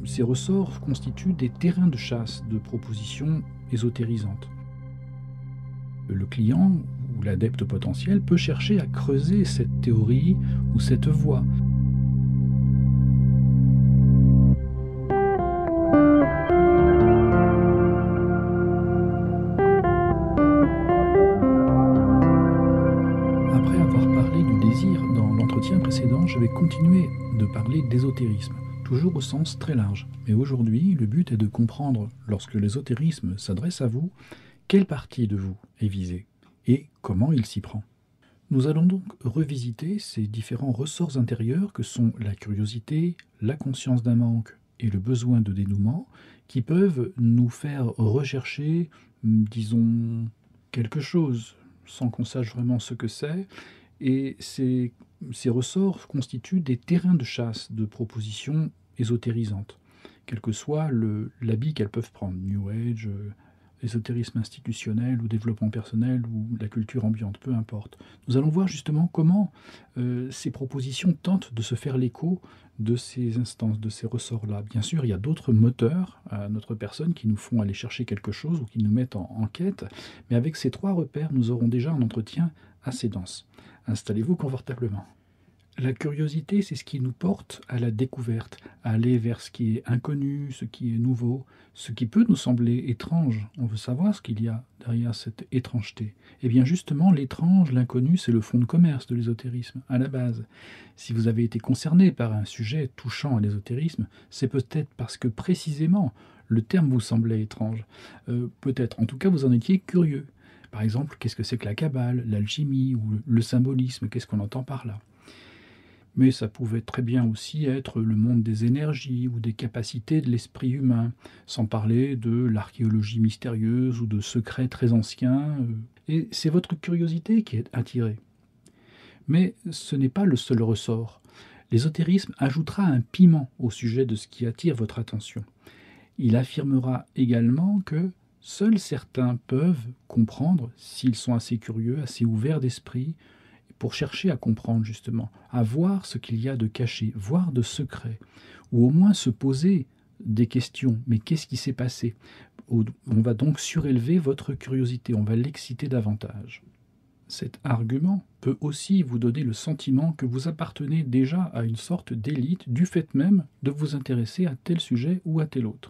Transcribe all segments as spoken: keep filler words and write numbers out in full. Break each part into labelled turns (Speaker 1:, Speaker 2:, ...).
Speaker 1: ces ressorts constituent des terrains de chasse de propositions ésotérisantes. Le client ou l'adepte potentiel peut chercher à creuser cette théorie ou cette voie. Après avoir parlé du désir dans l'entretien précédent, je vais continuer de parler d'ésotérisme, toujours au sens très large. Mais aujourd'hui, le but est de comprendre, lorsque l'ésotérisme s'adresse à vous, quelle partie de vous est visée et comment il s'y prend. Nous allons donc revisiter ces différents ressorts intérieurs que sont la curiosité, la conscience d'un manque et le besoin de dénouement qui peuvent nous faire rechercher, disons, quelque chose sans qu'on sache vraiment ce que c'est. Et ces, ces ressorts constituent des terrains de chasse de propositions ésotérisantes, quel que soit le, l'habit qu'elles peuvent prendre, New Age, euh, ésotérisme institutionnel ou développement personnel ou la culture ambiante, peu importe. Nous allons voir justement comment euh, ces propositions tentent de se faire l'écho de ces instances, de ces ressorts-là. Bien sûr, il y a d'autres moteurs à notre personne qui nous font aller chercher quelque chose ou qui nous mettent en, en quête, mais avec ces trois repères, nous aurons déjà un entretien assez dense. Installez-vous confortablement. La curiosité, c'est ce qui nous porte à la découverte, à aller vers ce qui est inconnu, ce qui est nouveau, ce qui peut nous sembler étrange. On veut savoir ce qu'il y a derrière cette étrangeté. Eh bien justement, l'étrange, l'inconnu, c'est le fond de commerce de l'ésotérisme, à la base. Si vous avez été concerné par un sujet touchant à l'ésotérisme, c'est peut-être parce que précisément le terme vous semblait étrange. Euh, peut-être, en tout cas, vous en étiez curieux. Par exemple, qu'est-ce que c'est que la Kabbale, l'alchimie ou le symbolisme, qu'est-ce qu'on entend par là ? Mais ça pouvait très bien aussi être le monde des énergies ou des capacités de l'esprit humain, sans parler de l'archéologie mystérieuse ou de secrets très anciens. Et c'est votre curiosité qui est attirée. Mais ce n'est pas le seul ressort. L'ésotérisme ajoutera un piment au sujet de ce qui attire votre attention. Il affirmera également que seuls certains peuvent comprendre, s'ils sont assez curieux, assez ouverts d'esprit, pour chercher à comprendre justement, à voir ce qu'il y a de caché, voir de secret, ou au moins se poser des questions. Mais qu'est-ce qui s'est passé ? On va donc surélever votre curiosité, on va l'exciter davantage. Cet argument peut aussi vous donner le sentiment que vous appartenez déjà à une sorte d'élite du fait même de vous intéresser à tel sujet ou à tel autre.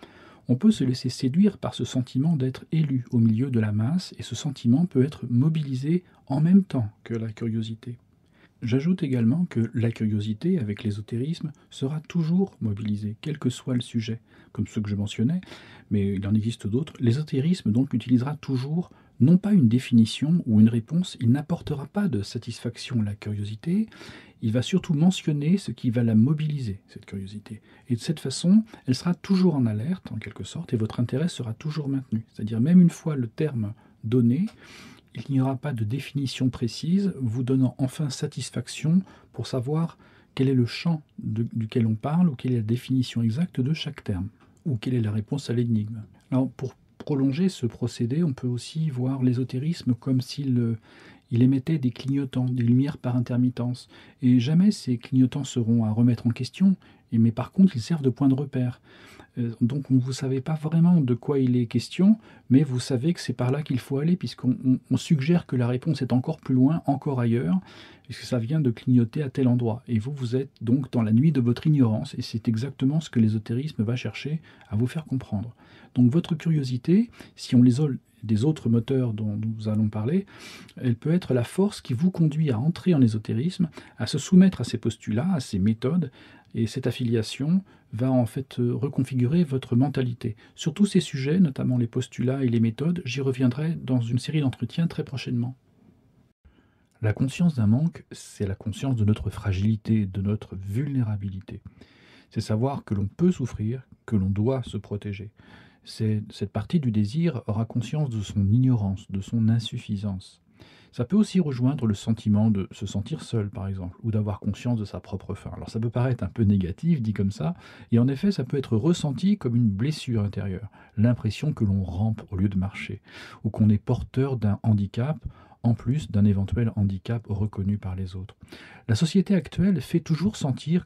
Speaker 1: On peut se laisser séduire par ce sentiment d'être élu au milieu de la masse et ce sentiment peut être mobilisé en même temps que la curiosité. J'ajoute également que la curiosité avec l'ésotérisme sera toujours mobilisée, quel que soit le sujet, comme ceux que je mentionnais, mais il en existe d'autres. L'ésotérisme donc utilisera toujours non pas une définition ou une réponse, il n'apportera pas de satisfaction à la curiosité, il va surtout mentionner ce qui va la mobiliser, cette curiosité. Et de cette façon, elle sera toujours en alerte, en quelque sorte, et votre intérêt sera toujours maintenu. C'est-à-dire, même une fois le terme donné, il n'y aura pas de définition précise, vous donnant enfin satisfaction pour savoir quel est le champ de, duquel on parle, ou quelle est la définition exacte de chaque terme, ou quelle est la réponse à l'énigme. Alors, pour prolonger ce procédé, on peut aussi voir l'ésotérisme comme s'il euh, il émettait des clignotants, des lumières par intermittence. Et jamais ces clignotants seront à remettre en question, et, mais par contre ils servent de point de repère. Euh, donc vous ne savez pas vraiment de quoi il est question, mais vous savez que c'est par là qu'il faut aller, puisqu'on on, on suggère que la réponse est encore plus loin, encore ailleurs, puisque ça vient de clignoter à tel endroit. Et vous, vous êtes donc dans la nuit de votre ignorance, et c'est exactement ce que l'ésotérisme va chercher à vous faire comprendre. Donc votre curiosité, si on l'isole des autres moteurs dont nous allons parler, elle peut être la force qui vous conduit à entrer en ésotérisme, à se soumettre à ces postulats, à ces méthodes, et cette affiliation va en fait reconfigurer votre mentalité. Sur tous ces sujets, notamment les postulats et les méthodes, j'y reviendrai dans une série d'entretiens très prochainement. La conscience d'un manque, c'est la conscience de notre fragilité, de notre vulnérabilité. C'est savoir que l'on peut souffrir, que l'on doit se protéger. C'est, cette partie du désir aura conscience de son ignorance, de son insuffisance. Ça peut aussi rejoindre le sentiment de se sentir seul, par exemple, ou d'avoir conscience de sa propre faim. Alors ça peut paraître un peu négatif, dit comme ça, et en effet ça peut être ressenti comme une blessure intérieure, l'impression que l'on rampe au lieu de marcher, ou qu'on est porteur d'un handicap, en plus d'un éventuel handicap reconnu par les autres. La société actuelle fait toujours sentir que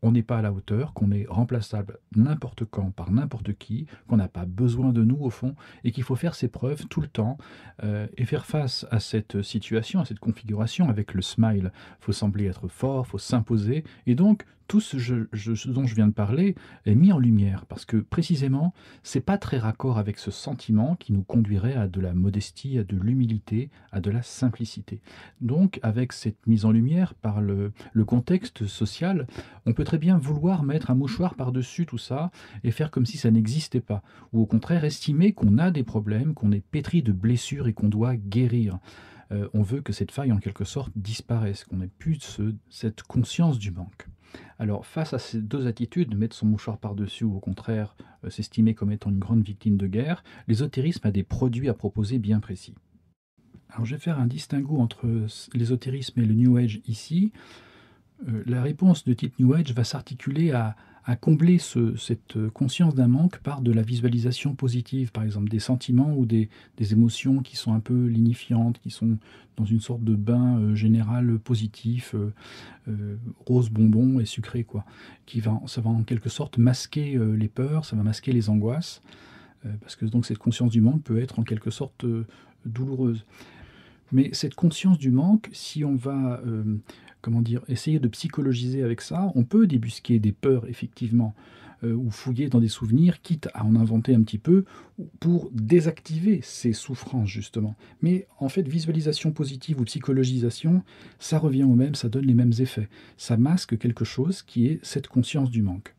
Speaker 1: on n'est pas à la hauteur, qu'on est remplaçable n'importe quand par n'importe qui, qu'on n'a pas besoin de nous au fond, et qu'il faut faire ses preuves tout le temps euh, et faire face à cette situation, à cette configuration avec le smile. Il faut sembler être fort, il faut s'imposer, et donc tout ce, je, je, ce dont je viens de parler est mis en lumière, parce que précisément, c'est pas très raccord avec ce sentiment qui nous conduirait à de la modestie, à de l'humilité, à de la simplicité. Donc, avec cette mise en lumière par le, le contexte social, on peut très bien vouloir mettre un mouchoir par-dessus tout ça et faire comme si ça n'existait pas, ou au contraire estimer qu'on a des problèmes, qu'on est pétri de blessures et qu'on doit guérir. Euh, on veut que cette faille en quelque sorte disparaisse, qu'on ait plus ce, cette conscience du manque. Alors, face à ces deux attitudes, mettre son mouchoir par-dessus ou au contraire euh, s'estimer comme étant une grande victime de guerre, l'ésotérisme a des produits à proposer bien précis. Alors, je vais faire un distinguo entre l'ésotérisme et le New Age ici. Euh, la réponse de type New Age va s'articuler à, à combler ce, cette conscience d'un manque par de la visualisation positive, par exemple des sentiments ou des, des émotions qui sont un peu lignifiantes, qui sont dans une sorte de bain euh, général positif, euh, euh, rose bonbon et sucré, quoi. Qui va, ça va en quelque sorte masquer euh, les peurs, ça va masquer les angoisses, euh, parce que donc cette conscience du manque peut être en quelque sorte euh, douloureuse. Mais cette conscience du manque, si on va euh, comment dire, essayer de psychologiser avec ça, on peut débusquer des peurs, effectivement, euh, ou fouiller dans des souvenirs, quitte à en inventer un petit peu, pour désactiver ces souffrances, justement. Mais en fait, visualisation positive ou psychologisation, ça revient au même, ça donne les mêmes effets. Ça masque quelque chose qui est cette conscience du manque.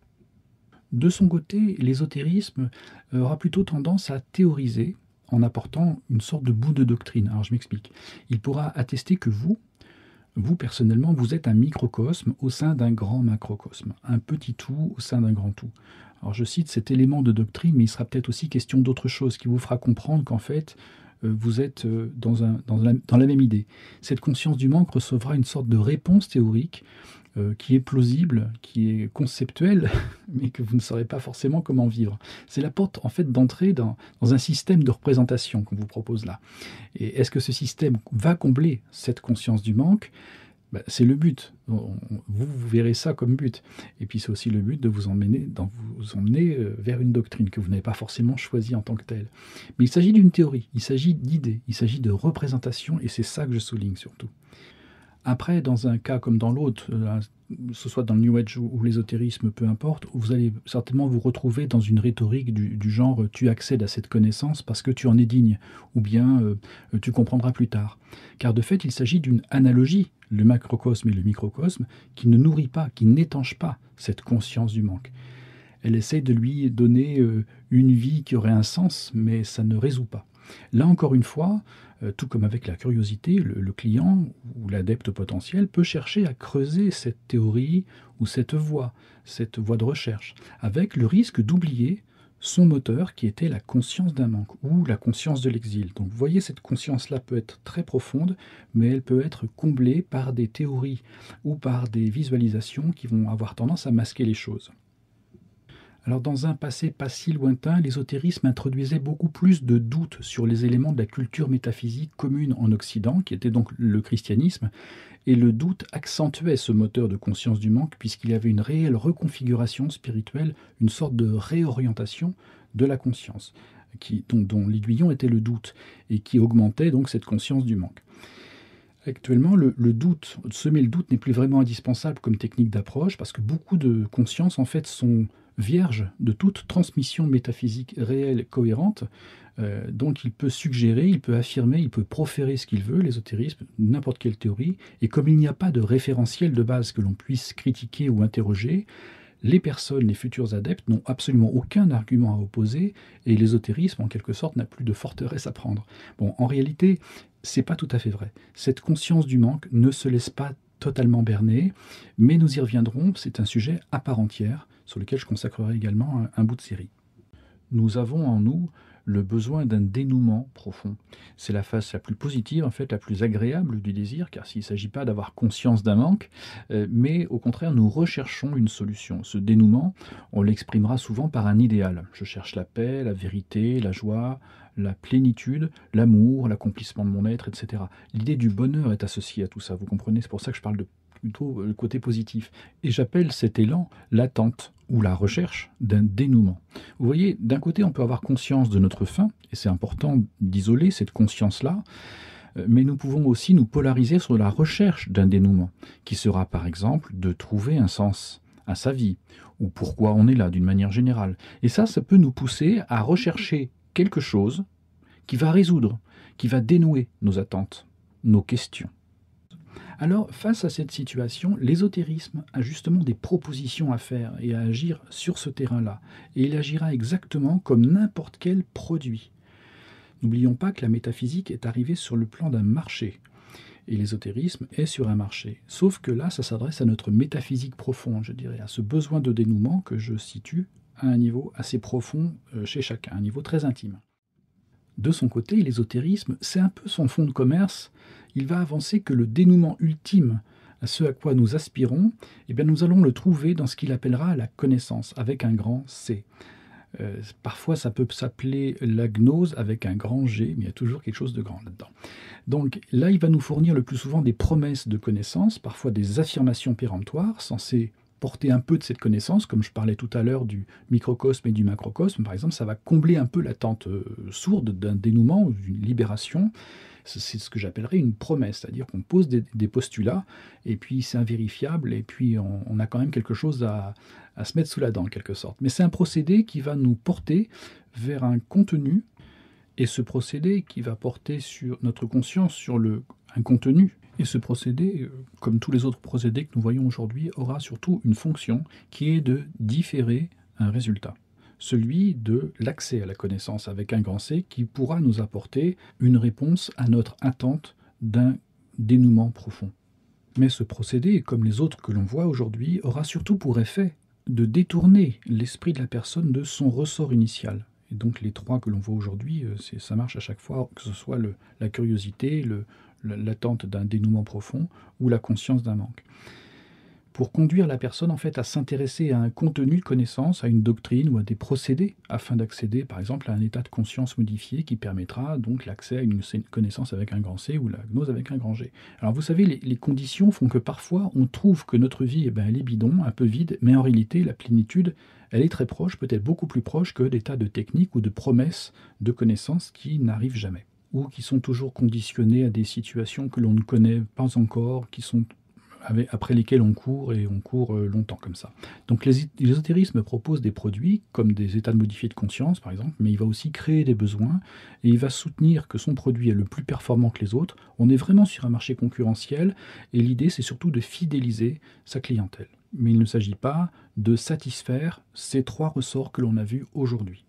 Speaker 1: De son côté, l'ésotérisme aura plutôt tendance à théoriser, en apportant une sorte de bout de doctrine. Alors je m'explique. Il pourra attester que vous, vous personnellement, vous êtes un microcosme au sein d'un grand macrocosme, un petit tout au sein d'un grand tout. Alors je cite cet élément de doctrine, mais il sera peut-être aussi question d'autre chose qui vous fera comprendre qu'en fait, euh, vous êtes euh, dans, un, dans, la, dans la même idée. Cette conscience du manque recevra une sorte de réponse théorique Euh, qui est plausible, qui est conceptuelle, mais que vous ne saurez pas forcément comment vivre. C'est la porte en fait d'entrée dans, dans un système de représentation qu'on vous propose là. Et est-ce que ce système va combler cette conscience du manque? Ben, c'est le but. On, vous, vous verrez ça comme but. Et puis c'est aussi le but de vous emmener, dans, vous emmener euh, vers une doctrine que vous n'avez pas forcément choisie en tant que telle. Mais il s'agit d'une théorie, il s'agit d'idées, il s'agit de représentation, et c'est ça que je souligne surtout. Après, dans un cas comme dans l'autre, que ce soit dans le New Age ou l'ésotérisme, peu importe, vous allez certainement vous retrouver dans une rhétorique du, du genre « tu accèdes à cette connaissance parce que tu en es digne » ou bien euh, « tu comprendras plus tard ». Car de fait, il s'agit d'une analogie, le macrocosme et le microcosme, qui ne nourrit pas, qui n'étanche pas cette conscience du manque. Elle essaie de lui donner euh, une vie qui aurait un sens, mais ça ne résout pas. Là encore une fois, euh, tout comme avec la curiosité, le, le client ou l'adepte potentiel peut chercher à creuser cette théorie ou cette voie, cette voie de recherche, avec le risque d'oublier son moteur qui était la conscience d'un manque ou la conscience de l'exil. Donc vous voyez, cette conscience-là peut être très profonde, mais elle peut être comblée par des théories ou par des visualisations qui vont avoir tendance à masquer les choses. Alors dans un passé pas si lointain, l'ésotérisme introduisait beaucoup plus de doutes sur les éléments de la culture métaphysique commune en Occident, qui était donc le christianisme, et le doute accentuait ce moteur de conscience du manque puisqu'il y avait une réelle reconfiguration spirituelle, une sorte de réorientation de la conscience, qui, dont, dont l'aiguillon était le doute, et qui augmentait donc cette conscience du manque. Actuellement, le, le doute, semer le doute n'est plus vraiment indispensable comme technique d'approche parce que beaucoup de consciences en fait sont vierges de toute transmission métaphysique réelle cohérente. Euh, donc il peut suggérer, il peut affirmer, il peut proférer ce qu'il veut, l'ésotérisme, n'importe quelle théorie, et comme il n'y a pas de référentiel de base que l'on puisse critiquer ou interroger, les personnes, les futurs adeptes n'ont absolument aucun argument à opposer, et l'ésotérisme, en quelque sorte, n'a plus de forteresse à prendre. Bon, en réalité, c'est pas tout à fait vrai. Cette conscience du manque ne se laisse pas totalement berner, mais nous y reviendrons, c'est un sujet à part entière, sur lequel je consacrerai également un, un bout de série. Nous avons en nous le besoin d'un dénouement profond. C'est la face la plus positive, en fait, la plus agréable du désir, car s'il ne s'agit pas d'avoir conscience d'un manque, euh, mais au contraire, nous recherchons une solution. Ce dénouement, on l'exprimera souvent par un idéal. Je cherche la paix, la vérité, la joie, la plénitude, l'amour, l'accomplissement de mon être, et cetera. L'idée du bonheur est associée à tout ça, vous comprenez? C'est pour ça que je parle de plutôt le côté positif. Et j'appelle cet élan l'attente ou la recherche d'un dénouement. Vous voyez, d'un côté, on peut avoir conscience de notre fin, et c'est important d'isoler cette conscience-là, mais nous pouvons aussi nous polariser sur la recherche d'un dénouement, qui sera par exemple de trouver un sens à sa vie, ou pourquoi on est là d'une manière générale. Et ça, ça peut nous pousser à rechercher quelque chose qui va résoudre, qui va dénouer nos attentes, nos questions. Alors, face à cette situation, l'ésotérisme a justement des propositions à faire et à agir sur ce terrain-là. Et il agira exactement comme n'importe quel produit. N'oublions pas que la métaphysique est arrivée sur le plan d'un marché. Et l'ésotérisme est sur un marché. Sauf que là, ça s'adresse à notre métaphysique profonde, je dirais, à ce besoin de dénouement que je situe à un niveau assez profond chez chacun, un niveau très intime. De son côté, l'ésotérisme, c'est un peu son fonds de commerce. Il va avancer que le dénouement ultime à ce à quoi nous aspirons, eh bien nous allons le trouver dans ce qu'il appellera la connaissance, avec un grand C. Euh, parfois, ça peut s'appeler la gnose avec un grand G, mais il y a toujours quelque chose de grand là-dedans. Donc là, il va nous fournir le plus souvent des promesses de connaissance, parfois des affirmations péremptoires, censées porter un peu de cette connaissance, comme je parlais tout à l'heure du microcosme et du macrocosme, par exemple, ça va combler un peu l'attente euh, sourde d'un dénouement ou d'une libération. C'est ce que j'appellerais une promesse, c'est-à-dire qu'on pose des, des postulats, et puis c'est invérifiable, et puis on, on a quand même quelque chose à, à se mettre sous la dent, en quelque sorte. Mais c'est un procédé qui va nous porter vers un contenu, et ce procédé qui va porter sur notre conscience sur le, un contenu. Et ce procédé, comme tous les autres procédés que nous voyons aujourd'hui, aura surtout une fonction qui est de différer un résultat. Celui de l'accès à la connaissance avec un grand C qui pourra nous apporter une réponse à notre attente d'un dénouement profond. Mais ce procédé, comme les autres que l'on voit aujourd'hui, aura surtout pour effet de détourner l'esprit de la personne de son ressort initial. Et donc les trois que l'on voit aujourd'hui, ça marche à chaque fois, que ce soit le, la curiosité, le, l'attente d'un dénouement profond ou la conscience d'un manque. Pour conduire la personne en fait à s'intéresser à un contenu de connaissance, à une doctrine ou à des procédés, afin d'accéder par exemple à un état de conscience modifié qui permettra donc l'accès à une connaissance avec un grand C ou la gnose avec un grand G. Alors vous savez, les, les conditions font que parfois on trouve que notre vie eh ben, elle est bidon, un peu vide, mais en réalité la plénitude elle est très proche, peut-être beaucoup plus proche que des tas de techniques ou de promesses de connaissances qui n'arrivent jamais, ou qui sont toujours conditionnées à des situations que l'on ne connaît pas encore, qui sont après lesquelles on court, et on court longtemps comme ça. Donc l'ésotérisme propose des produits, comme des états de modifiés de conscience par exemple, mais il va aussi créer des besoins, et il va soutenir que son produit est le plus performant que les autres. On est vraiment sur un marché concurrentiel, et l'idée c'est surtout de fidéliser sa clientèle. Mais il ne s'agit pas de satisfaire ces trois ressorts que l'on a vus aujourd'hui.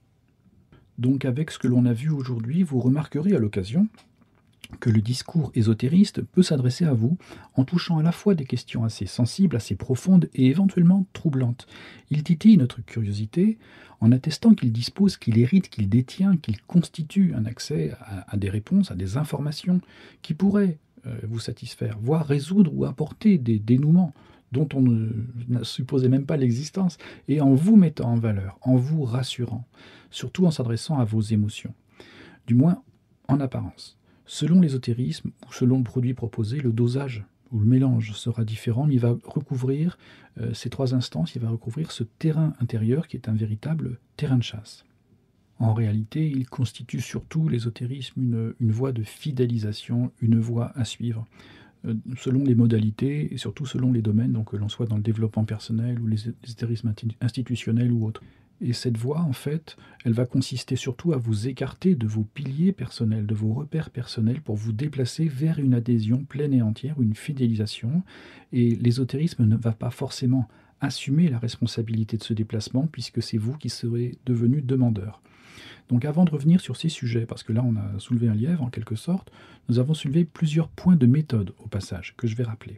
Speaker 1: Donc avec ce que l'on a vu aujourd'hui, vous remarquerez à l'occasion que le discours ésotériste peut s'adresser à vous en touchant à la fois des questions assez sensibles, assez profondes et éventuellement troublantes. Il titille notre curiosité en attestant qu'il dispose, qu'il hérite, qu'il détient, qu'il constitue un accès à, à des réponses, à des informations qui pourraient euh, vous satisfaire, voire résoudre ou apporter des dénouements dont on ne, ne supposait même pas l'existence, et en vous mettant en valeur, en vous rassurant, surtout en s'adressant à vos émotions, du moins en apparence. Selon l'ésotérisme ou selon le produit proposé, le dosage ou le mélange sera différent, mais il va recouvrir euh, ces trois instances, il va recouvrir ce terrain intérieur qui est un véritable terrain de chasse. En réalité, il constitue surtout l'ésotérisme une, une voie de fidélisation, une voie à suivre, euh, selon les modalités et surtout selon les domaines, donc que l'on soit dans le développement personnel ou l'ésotérisme institutionnel ou autre. Et cette voie, en fait, elle va consister surtout à vous écarter de vos piliers personnels, de vos repères personnels, pour vous déplacer vers une adhésion pleine et entière, une fidélisation. Et l'ésotérisme ne va pas forcément assumer la responsabilité de ce déplacement, puisque c'est vous qui serez devenu demandeur. Donc avant de revenir sur ces sujets, parce que là on a soulevé un lièvre en quelque sorte, nous avons soulevé plusieurs points de méthode au passage, que je vais rappeler.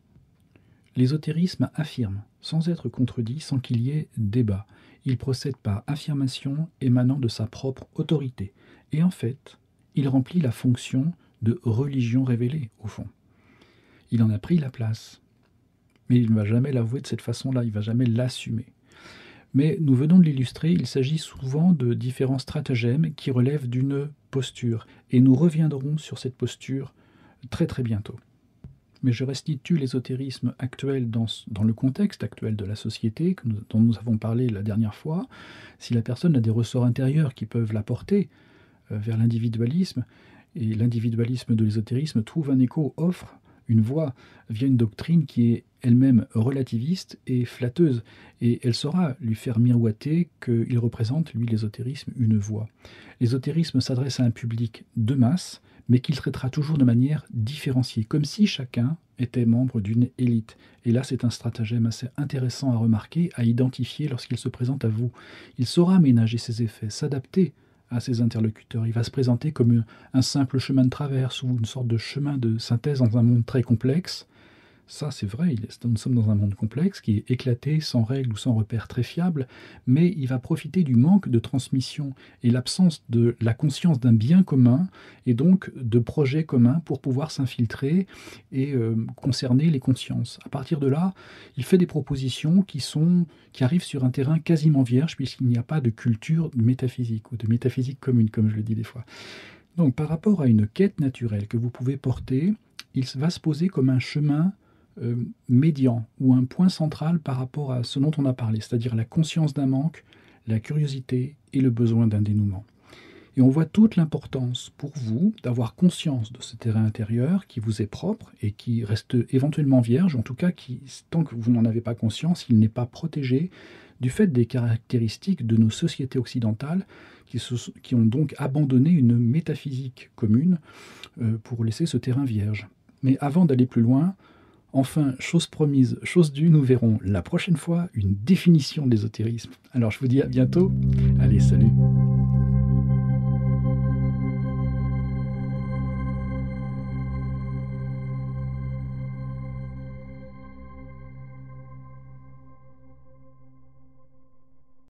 Speaker 1: L'ésotérisme affirme, sans être contredit, sans qu'il y ait débat. Il procède par affirmation émanant de sa propre autorité. Et en fait, il remplit la fonction de religion révélée, au fond. Il en a pris la place. Mais il ne va jamais l'avouer de cette façon-là, il ne va jamais l'assumer. Mais nous venons de l'illustrer, il s'agit souvent de différents stratagèmes qui relèvent d'une posture. Et nous reviendrons sur cette posture très très bientôt. mais je restitue l'ésotérisme actuel dans, dans le contexte actuel de la société que nous, dont nous avons parlé la dernière fois. Si la personne a des ressorts intérieurs qui peuvent la porter euh, vers l'individualisme, et l'individualisme de l'ésotérisme trouve un écho, offre une voie via une doctrine qui est elle-même relativiste et flatteuse, et elle saura lui faire miroiter qu'il représente, lui, l'ésotérisme, une voie. L'ésotérisme s'adresse à un public de masse, mais qu'il traitera toujours de manière différenciée, comme si chacun était membre d'une élite. Et là, c'est un stratagème assez intéressant à remarquer, à identifier lorsqu'il se présente à vous. Il saura ménager ses effets, s'adapter à ses interlocuteurs. Il va se présenter comme un simple chemin de traverse ou une sorte de chemin de synthèse dans un monde très complexe. Ça, c'est vrai, nous sommes dans un monde complexe qui est éclaté, sans règles ou sans repères très fiables, mais il va profiter du manque de transmission et l'absence de la conscience d'un bien commun et donc de projets communs pour pouvoir s'infiltrer et euh, concerner les consciences. À partir de là, il fait des propositions qui, sont, qui arrivent sur un terrain quasiment vierge puisqu'il n'y a pas de culture métaphysique ou de métaphysique commune, comme je le dis des fois. Donc, par rapport à une quête naturelle que vous pouvez porter, il va se poser comme un chemin Euh, médian ou un point central par rapport à ce dont on a parlé, c'est-à-dire la conscience d'un manque, la curiosité et le besoin d'un dénouement. Et on voit toute l'importance pour vous d'avoir conscience de ce terrain intérieur qui vous est propre et qui reste éventuellement vierge, en tout cas qui, tant que vous n'en avez pas conscience, il n'est pas protégé du fait des caractéristiques de nos sociétés occidentales qui, se, qui ont donc abandonné une métaphysique commune euh, pour laisser ce terrain vierge. Mais avant d'aller plus loin, enfin, chose promise, chose due, nous verrons la prochaine fois une définition de l'ésotérisme. Alors je vous dis à bientôt. Allez, salut.